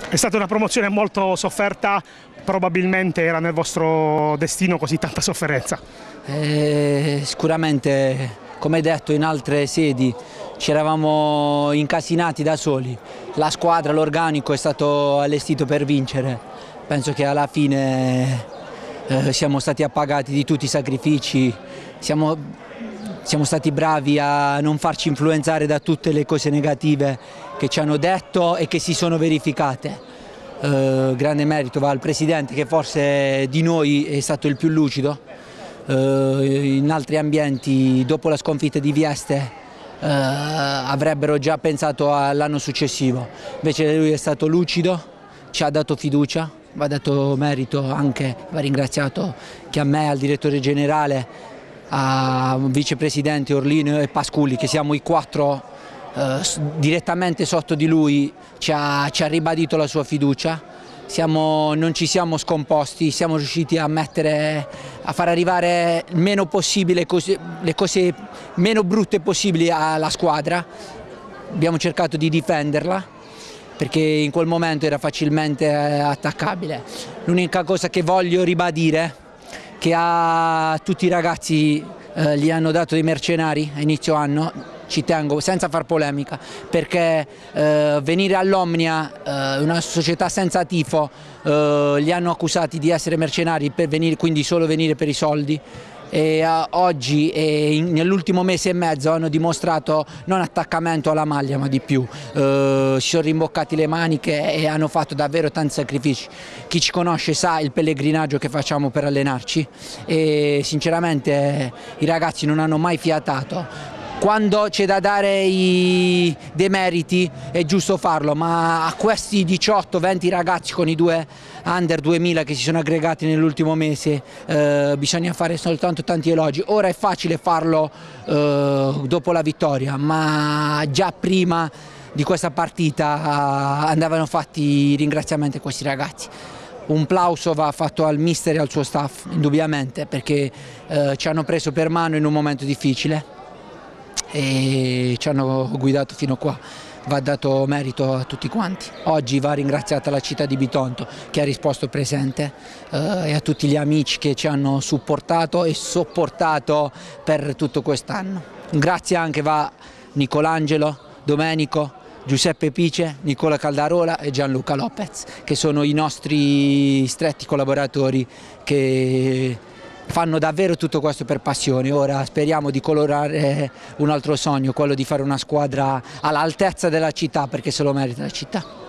È stata una promozione molto sofferta, probabilmente era nel vostro destino così tanta sofferenza? Sicuramente, come detto in altre sedi, ci eravamo incasinati da soli. La squadra, l'organico è stato allestito per vincere. Penso che alla fine siamo stati appagati di tutti i sacrifici, siamo stati bravi a non farci influenzare da tutte le cose negative che ci hanno detto e che si sono verificate. Grande merito va al Presidente, che forse di noi è stato il più lucido. In altri ambienti, dopo la sconfitta di Vieste, avrebbero già pensato all'anno successivo. Invece lui è stato lucido, ci ha dato fiducia, va dato merito anche, va ringraziato che a me, al direttore generale, a vicepresidente Orlino e Pasculli, che siamo i quattro direttamente sotto di lui, ci ha ribadito la sua fiducia. Non ci siamo scomposti, siamo riusciti a far arrivare il meno possibile le cose meno brutte possibili alla squadra. Abbiamo cercato di difenderla perché in quel momento era facilmente attaccabile. L'unica cosa che voglio ribadire, che a tutti i ragazzi gli hanno dato dei mercenari a inizio anno, ci tengo senza far polemica, perché venire all'Omnia, una società senza tifo, li hanno accusati di essere mercenari per venire, quindi solo venire per i soldi. E oggi e nell'ultimo mese e mezzo hanno dimostrato non attaccamento alla maglia ma di più, si sono rimboccati le maniche e hanno fatto davvero tanti sacrifici. Chi ci conosce sa il pellegrinaggio che facciamo per allenarci e sinceramente i ragazzi non hanno mai fiatato. Quando c'è da dare dei meriti è giusto farlo, ma a questi 18-20 ragazzi con i due under 2000 che si sono aggregati nell'ultimo mese bisogna fare soltanto tanti elogi. Ora è facile farlo dopo la vittoria, ma già prima di questa partita andavano fatti i ringraziamenti a questi ragazzi. Un plauso va fatto al mister e al suo staff, indubbiamente, perché ci hanno preso per mano in un momento difficile e ci hanno guidato fino a qua. Va dato merito a tutti quanti. Oggi va ringraziata la città di Bitonto, che ha risposto presente, e a tutti gli amici che ci hanno supportato e sopportato per tutto quest'anno. Grazie anche va Nicolangelo, Domenico, Giuseppe Pice, Nicola Caldarola e Gianluca Lopez, che sono i nostri stretti collaboratori che fanno davvero tutto questo per passione. Ora speriamo di colorare un altro sogno, quello di fare una squadra all'altezza della città, perché se lo merita la città.